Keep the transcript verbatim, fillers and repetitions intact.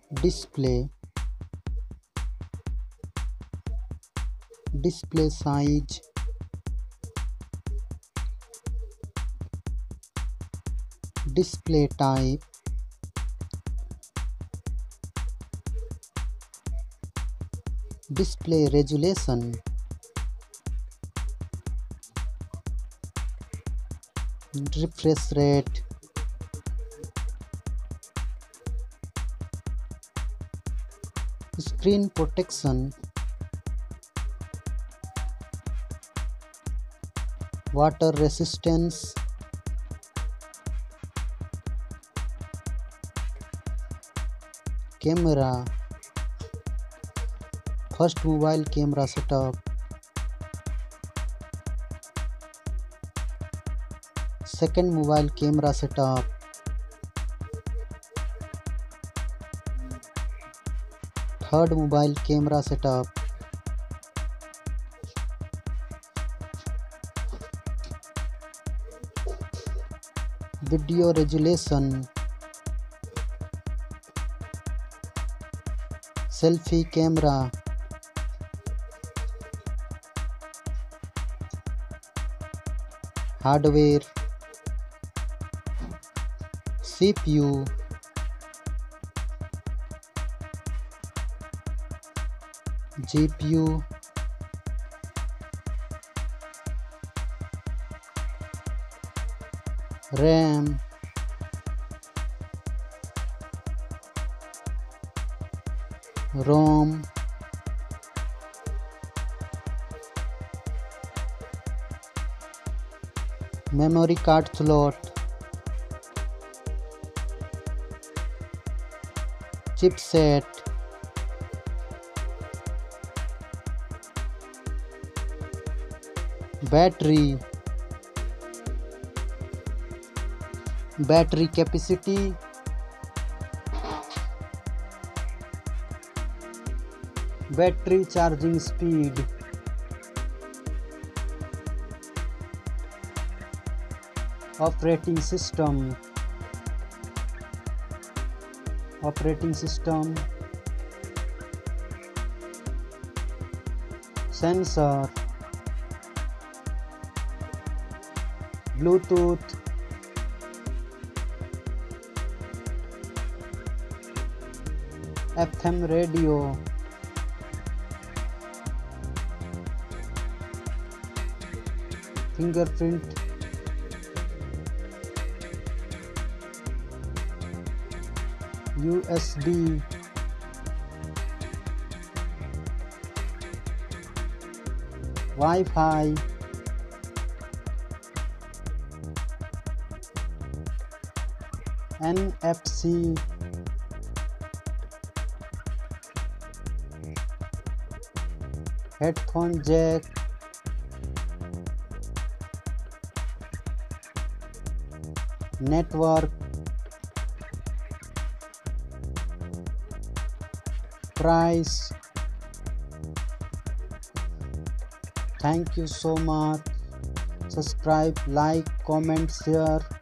display, display size, display type, display resolution, refresh rate, screen protection, water resistance, camera, first mobile camera setup, second mobile camera setup, third mobile camera setup, video resolution, selfie camera, hardware, C P U, G P U, RAM, ROM, memory card slot, chipset, battery, battery capacity, battery charging speed, operating system, operating system, sensor, Bluetooth, F M radio, fingerprint, U S B, Wi-Fi, N F C, headphone jack, network, price. Thank you so much. Subscribe, like, comment, share.